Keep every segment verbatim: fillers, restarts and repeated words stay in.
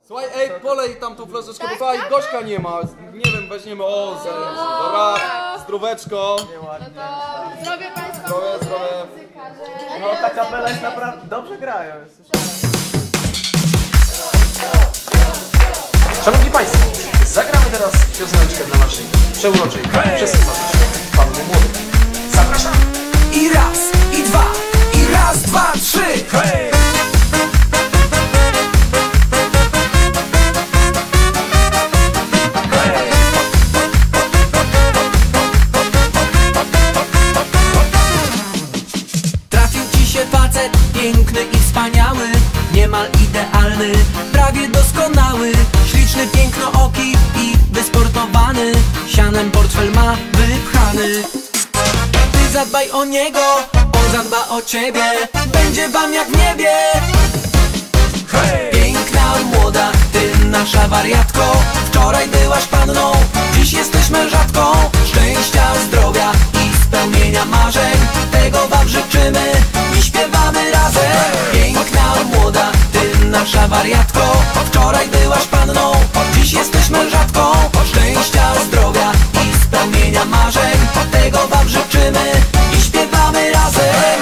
Słuchaj, ej, polej tam tą flaszeczkę, Tak, bo słuchaj, tak, Gośka nie ma. Nie wiem, weźmiemy, o, zajęcie. Dobra, zdróweczko. Zdrowie Państwa. Zdrowie, zdrowie. No ta kapela jest naprawdę... dobrze grają. Szanowni Państwo, zagramy teraz pioseneczkę dla naszej przeuroczej, przesympatycznej panny młodej. Zapraszam! I raz, i dwa, i raz, dwa, trzy! Hej! Trafił ci się facet, piękny i wspaniały, niemal idealny, prawie doskonały, śliczny, pięknooki i wysportowany, sianem portfel ma wypchany. Ty zadbaj o niego, on zadba o ciebie, będzie wam jak w niebie. Hej! Piękna, młoda, ty nasza wariatko, wczoraj byłaś panną, dziś jesteś mężatką. Szczęścia, zdrowia i spełnienia marzeń, tego wam życzymy i śpiewamy razem. Piękna, młoda, ty nasza wariatko, wczoraj byłaś panną, dziś jesteś mężatką. Szczęścia, zdrowia i spełnienia marzeń, tego wam życzymy i śpiewamy razem.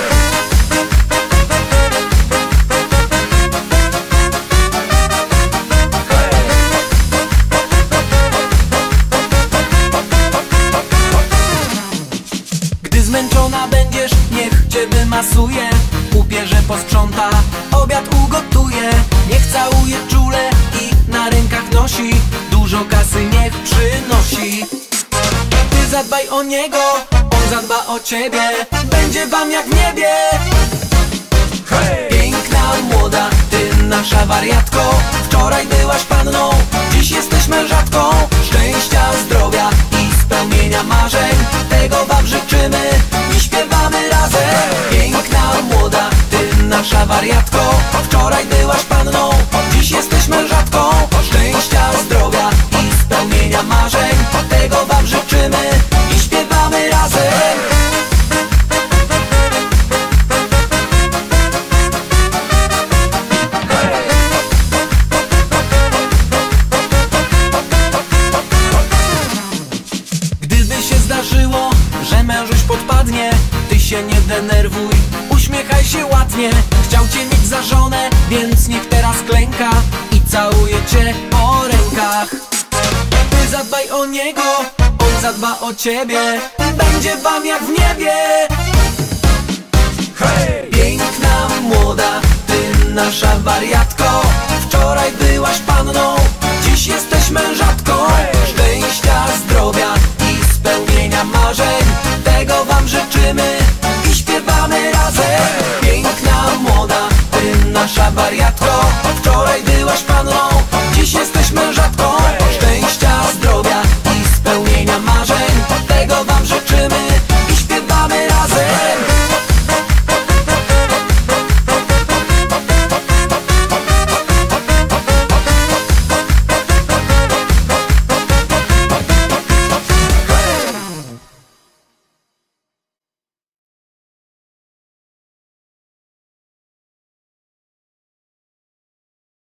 Gdy zmęczona będziesz, niech cię wymasuje, upierze posprząta, obiad ugotuje, niech całuje czule i na rękach nosi, dużo kasy niech przynosi. Ty zadbaj o niego, on zadba o ciebie, będzie wam jak w niebie. Hej! Piękna, młoda, ty nasza wariatko, wczoraj byłaś panną, dziś jesteś mężatką. Szczęścia, zdrowia i spełnienia marzeń, tego wam życzymy i śpiewamy razem. Piękna, młoda, ty nasza wariatko, wczoraj byłaś panną, dziś jesteś mężatką. Szczęścia, zdrowia i spełnienia marzeń, tego wam życzymy i śpiewamy razem. Gdyby się zdarzyło, że mężuś podpadnie, ty się nie denerwuj, uśmiechaj się ładnie. Chciał cię mieć za żonę, więc niech teraz klęka i całuje cię po rękach. Ty zadbaj o niego, on zadba o ciebie, będzie wam jak w niebie. Hej! Piękna, młoda, ty nasza wariatko, wczoraj byłaś panną, dziś jesteś mężatką. Szczęścia, zdrowia i spełnienia marzeń, tego wam życzymy